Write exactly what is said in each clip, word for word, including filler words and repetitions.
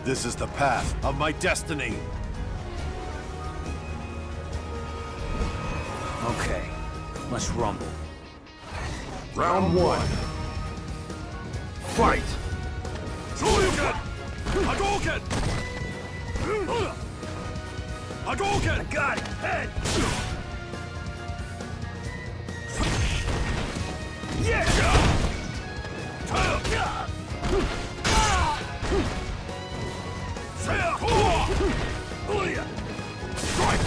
This is the path of my destiny. Okay, let's rumble. Round one. Fight! Shoryuken! Hadouken! Hadouken! I got it! Head! Yeah! Strike!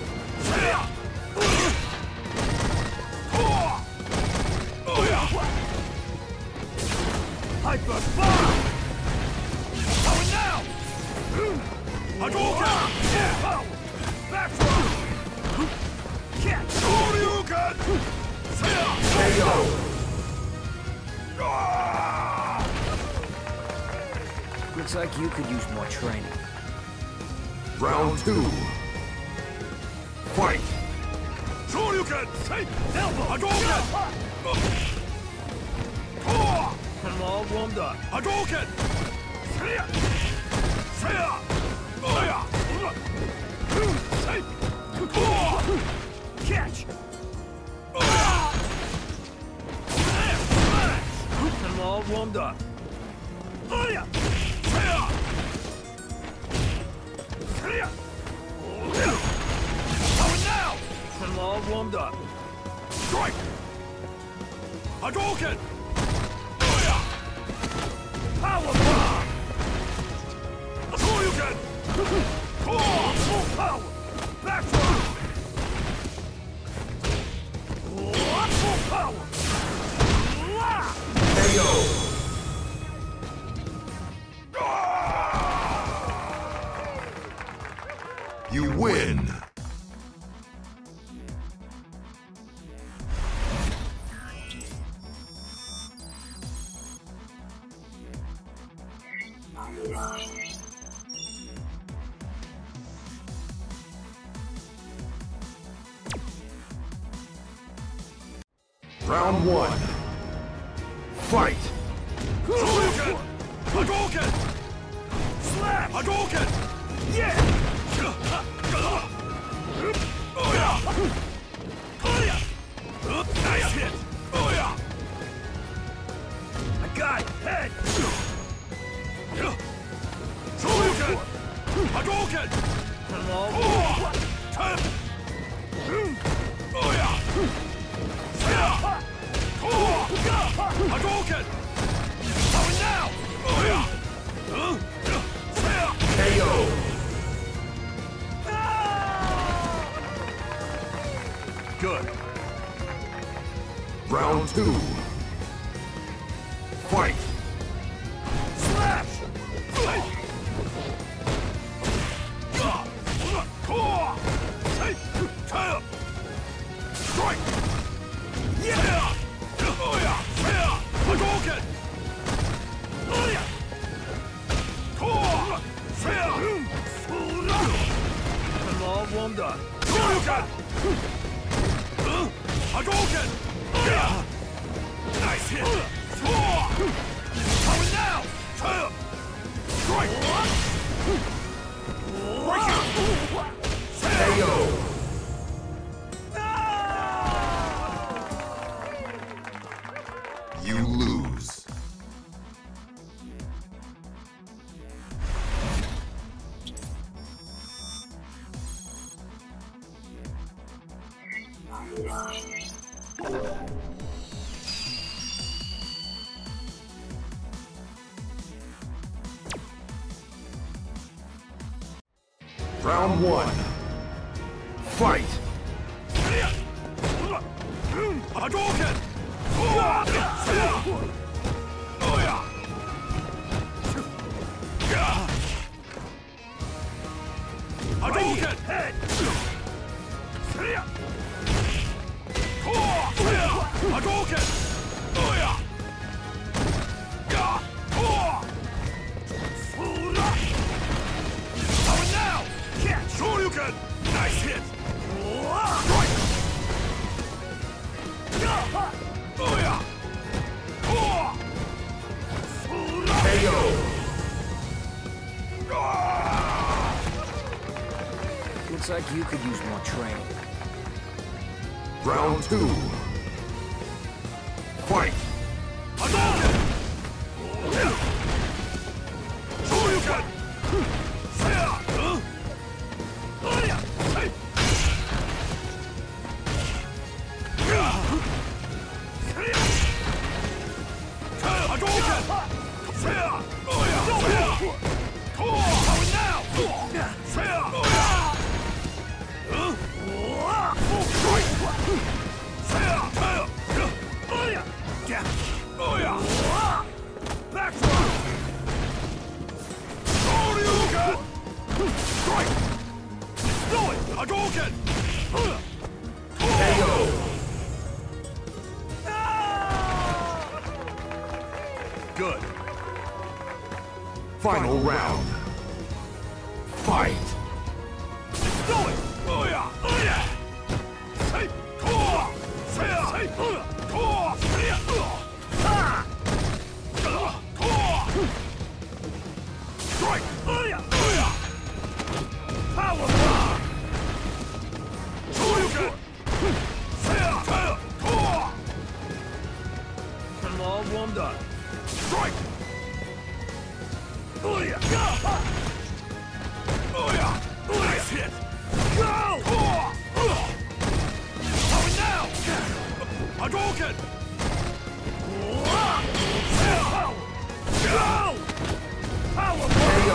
Hyper bomb! Power now! Hadouken! Power! Back throw! Catch! Shoryuken! K O! Looks like you could use more training. Round two. Fight! Shoryuken! Elbow! Hadouken! I'm all warmed up. Hadouken! Catch! I'm all warmed up. Power now! I'm all warmed up. Strike! Hadouken! Power bomb! Shoryuken! Full power! Back throw! Full power! K O! You win! Round one. Fight! Shoryuken! Hadouken! Slap! Hadouken! Yeah! Nice hit! I got it! Head! Shoryuken! Hadouken! I'm all Hadouken! Power now! K O! Good. Round two. Fight! Slash! Strike! Yeah! Hadouken! I'm all warmed up. Shoryuken! Hadouken! Nice hit! Power now! Strike! Break it! K O! You lose. Round one. Fight! Hadouken! Hadouken! Head! Hadouken! Power now! Catch! Shoryuken! Nice hit! Strike! K O! like you could use more training. Round two. Fight! Hadouken! Shoryuken! Saya! Huh? Aya! Hey! Hadouken! Saya! Aya! Saya! Power now! Saya! Huh? Strike! Saya! Saya! Aya! Oh yeah! Back throw! Shoryuken! Strike! Do it! Hadouken! K O! Good. Final round. Fight! Do it! Oh yeah! Oh yeah! Hey! Core! Say! Hey! Core! Say! Ah! Core! Strike! Oh yeah! Oh yeah! Power bomb! Shoryuken! Say! Say! Core! Get them all warmed up. Strike! Oh yeah! Oh yeah! Nice hit! Go! Power now! Hadouken! Go! Power K O!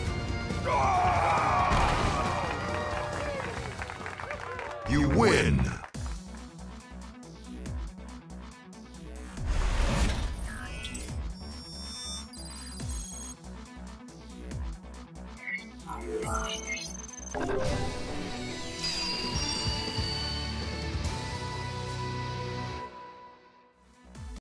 You win!